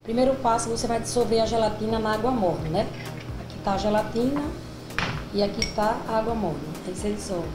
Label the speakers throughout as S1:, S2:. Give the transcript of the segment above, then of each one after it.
S1: Primeiro passo, você vai dissolver a gelatina na água morna, né? Aqui tá a gelatina e aqui tá a água morna. Aí você dissolve.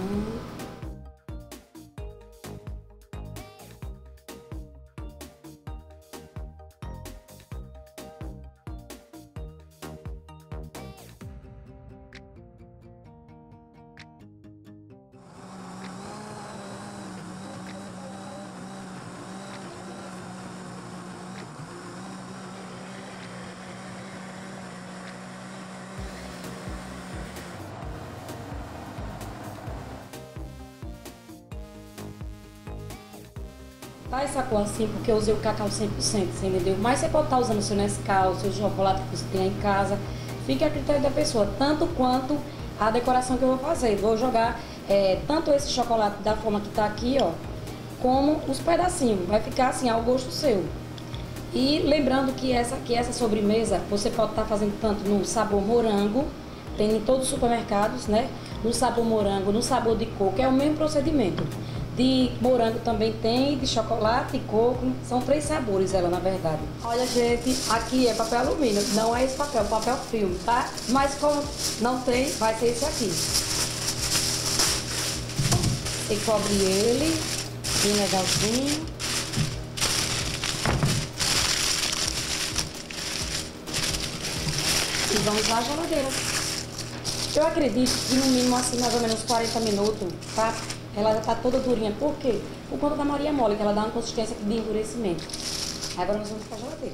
S1: Tá essa cor assim porque eu usei o cacau 100%, você entendeu? Mas você pode estar usando o seu Nescau, o seu chocolate que você tem aí em casa. Fica a critério da pessoa, tanto quanto a decoração que eu vou fazer. Vou jogar tanto esse chocolate da forma que tá aqui, ó, como os pedacinhos. Vai ficar assim ao gosto seu. E lembrando que essa sobremesa você pode estar fazendo tanto no sabor morango, tem em todos os supermercados, né? No sabor morango, no sabor de coco, é o mesmo procedimento. De morango também tem, de chocolate e coco, são 3 sabores ela, na verdade. Olha, gente, aqui é papel alumínio, não é esse papel, papel filme, tá? Mas como não tem, vai ser esse aqui. Você cobre ele, bem legalzinho. E vamos lá à geladeira. Eu acredito que no mínimo assim, mais ou menos 40 minutos, tá? Ela já tá toda durinha. Por quê? Por conta da Maria Mole, que ela dá uma consistência de endurecimento. Agora nós vamos para a geladeira.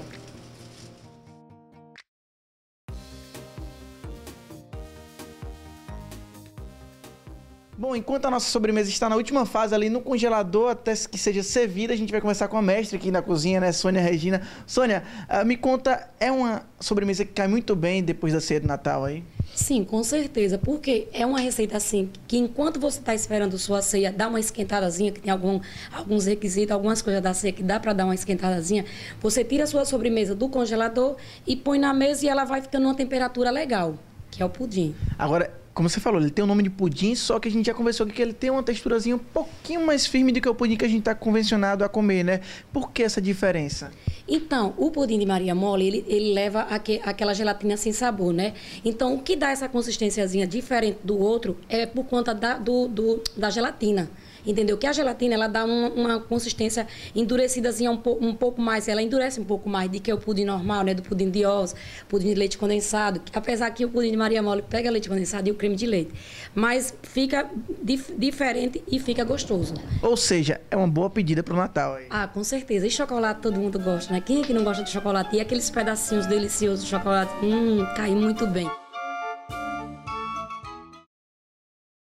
S2: Bom, enquanto a nossa sobremesa está na última fase ali no congelador, até que seja servida, a gente vai começar com a mestre aqui na cozinha, né, Sônia Regina. Sônia, me conta, é uma sobremesa que cai muito bem depois da ceia de Natal aí?
S1: Sim, com certeza, porque é uma receita assim, que enquanto você está esperando sua ceia dar uma esquentadazinha, que tem alguns requisitos, algumas coisas da ceia que dá para dar uma esquentadazinha, você tira a sua sobremesa do congelador e põe na mesa e ela vai ficando numa temperatura legal, que é o pudim.
S2: Agora, como você falou, ele tem o nome de pudim, só que a gente já conversou aqui que ele tem uma texturazinha um pouquinho mais firme do que o pudim que a gente está convencionado a comer, né? Por que essa diferença?
S1: Então, o pudim de Maria Mole, ele leva aquela gelatina sem sabor, né? Então, o que dá essa consistênciazinha diferente do outro é por conta da gelatina. Entendeu? Que a gelatina, ela dá uma consistência endurecidazinha um pouco mais, ela endurece um pouco mais do que o pudim normal, né? Do pudim de ovos, pudim de leite condensado. Apesar que o pudim de Maria Mole pega leite condensado e o creme de leite. Mas fica diferente e fica gostoso.
S2: Ou seja, é uma boa pedida para o Natal aí.
S1: Ah, com certeza. E chocolate todo mundo gosta, né? Quem é que não gosta de chocolate? E aqueles pedacinhos deliciosos de chocolate, cai muito bem.